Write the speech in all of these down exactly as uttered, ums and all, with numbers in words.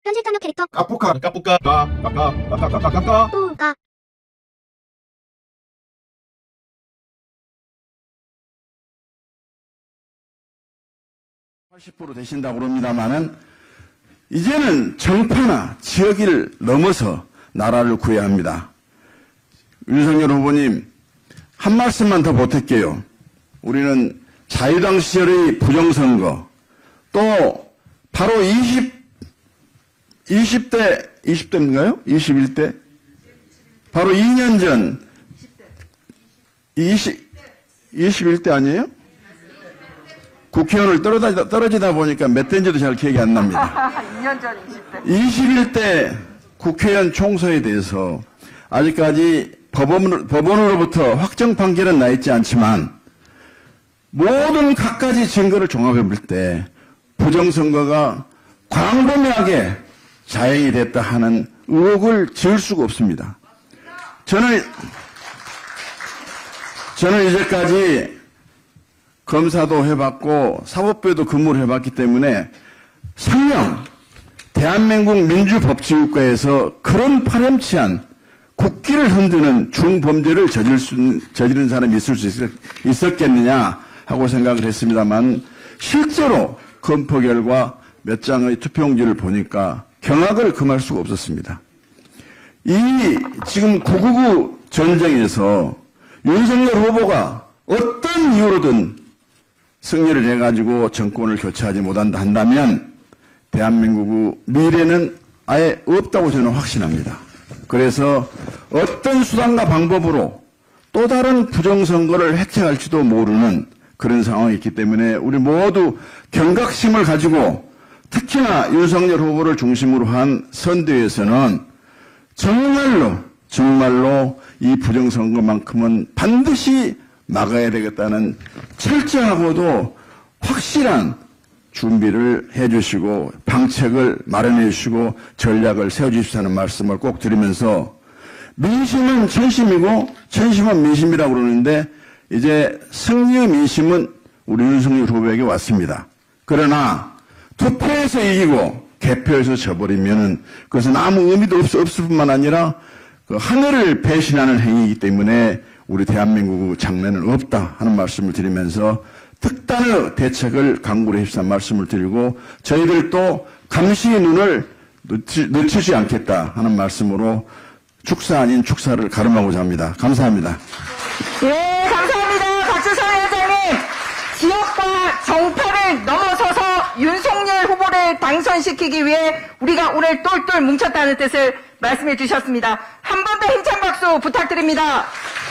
현실탐욕 캐릭터 까뿌까 까뿌까 까까까까까까까까 뿌가 팔십 퍼센트 되신다고 그럽니다만은 이제는 정파나 지역을 넘어서 나라를 구해야 합니다. 윤석열 후보님, 한 말씀만 더 보탤게요. 우리는 자유당 시절의 부정선거, 또 바로 이십, 이십 대, 이십 대인가요? 이십일 대? 바로 이 년 전, 이십, 이십일 대 아니에요? 국회의원을 떨어지다, 떨어지다 보니까 몇 대인지도 잘 기억이 안 납니다. 이 년 전 이십 대. 이십일 대 국회의원 총선에 대해서 아직까지 법원, 법원으로부터 확정 판결은 나 있지 않지만 모든 갖가지 증거를 종합해 볼 때 부정선거가 광범위하게 자행이 됐다 하는 의혹을 지을 수가 없습니다. 저는, 저는 이제까지 검사도 해봤고 사법부에도 근무를 해봤기 때문에 설령 대한민국 민주법치국가에서 그런 파렴치한 국기를 흔드는 중범죄를 저질 수, 저지른 사람이 있을 수 있, 있었겠느냐 하고 생각을 했습니다만 실제로 검토 결과 몇 장의 투표용지를 보니까 경악을 금할 수가 없었습니다. 이 지금 구구구 전쟁에서 윤석열 후보가 어떤 이유로든 승리를 해가지고 정권을 교체하지 못한다 한다면 대한민국의 미래는 아예 없다고 저는 확신합니다. 그래서 어떤 수단과 방법으로 또 다른 부정선거를 획책할지도 모르는 그런 상황이 있기 때문에 우리 모두 경각심을 가지고 특히나 윤석열 후보를 중심으로 한 선대위에서는 정말로 정말로 이 부정선거만큼은 반드시 막아야 되겠다는 철저하고도 확실한 준비를 해주시고 방책을 마련해 주시고 전략을 세워주십사는 말씀을 꼭 드리면서 민심은 천심이고 천심은 민심이라고 그러는데 이제 승리의 민심은 우리 윤석열 후보에게 왔습니다. 그러나 투표에서 이기고 개표에서 져버리면 그것은 아무 의미도 없, 없을 뿐만 아니라 그 하늘을 배신하는 행위이기 때문에 우리 대한민국 장래는 없다 하는 말씀을 드리면서 특단의 대책을 강구를 해주시는 말씀을 드리고 저희들도 감시의 눈을 늦추, 늦추지 않겠다 하는 말씀으로 축사 아닌 축사를 가름하고자 합니다. 감사합니다. 예, 감사합니다. 박주선 위원장님. 지역과 정파를 넘어서서 윤석열 후보를 당선시키기 위해 우리가 오늘 똘똘 뭉쳤다는 뜻을 말씀해 주셨습니다. 한 번 더 힘찬 박수 부탁드립니다.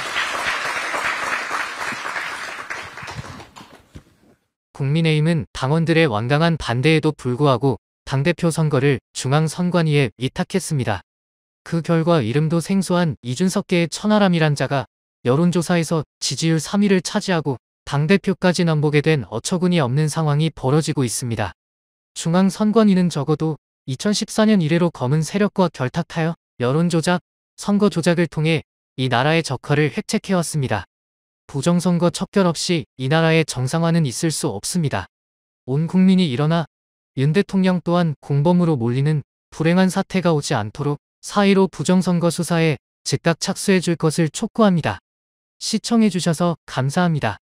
국민의힘은 당원들의 완강한 반대에도 불구하고 당대표 선거를 중앙선관위에 위탁했습니다. 그 결과 이름도 생소한 이준석계의 천하람이란 자가 여론조사에서 지지율 삼 위를 차지하고 당대표까지 넘보게 된 어처구니 없는 상황이 벌어지고 있습니다. 중앙선관위는 적어도 이천십사 년 이래로 검은 세력과 결탁하여 여론조작, 선거 조작을 통해 이 나라의 적화를 획책해왔습니다. 부정선거 척결 없이 이 나라의 정상화는 있을 수 없습니다. 온 국민이 일어나 윤 대통령 또한 공범으로 몰리는 불행한 사태가 오지 않도록 사 일오 부정선거 수사에 즉각 착수해 줄 것을 촉구합니다. 시청해 주셔서 감사합니다.